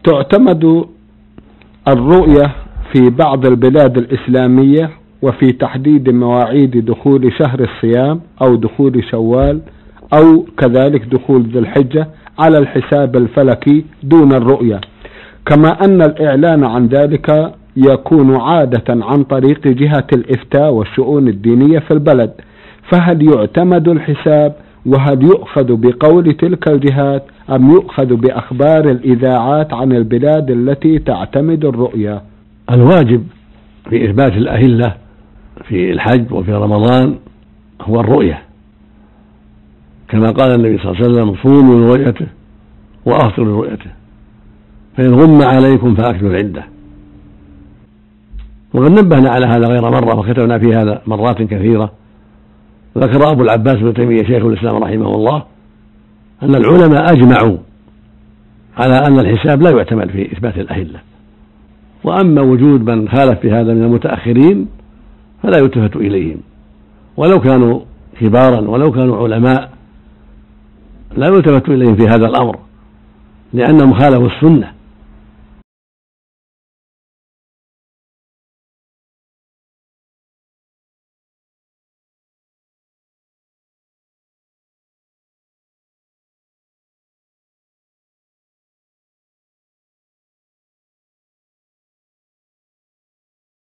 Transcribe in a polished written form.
تعتمد الرؤية في بعض البلاد الإسلامية وفي تحديد مواعيد دخول شهر الصيام أو دخول شوال أو كذلك دخول ذي الحجة على الحساب الفلكي دون الرؤية، كما أن الإعلان عن ذلك يكون عادة عن طريق جهة الإفتاء والشؤون الدينية في البلد. فهل يعتمد الحساب وهل يؤخذ بقول تلك الجهات أم يؤخذ بأخبار الإذاعات عن البلاد التي تعتمد الرؤية؟ الواجب في إثبات الأهلة في الحج وفي رمضان هو الرؤية، كما قال النبي صلى الله عليه وسلم: صوموا لرؤيته وأفطروا لرؤيته، فإن غم عليكم فأكملوا العدة. وقد نبهنا على هذا غير مرة وكتبنا في هذا مرات كثيرة. ذكر أبو العباس بن تيمية شيخ الإسلام رحمه الله أن العلماء أجمعوا على أن الحساب لا يعتمد في إثبات الأهلة، وأما وجود من خالف في هذا من المتأخرين فلا يلتفت إليهم، ولو كانوا كبارا ولو كانوا علماء لا يلتفت إليهم في هذا الأمر، لأنهم خالفوا السنة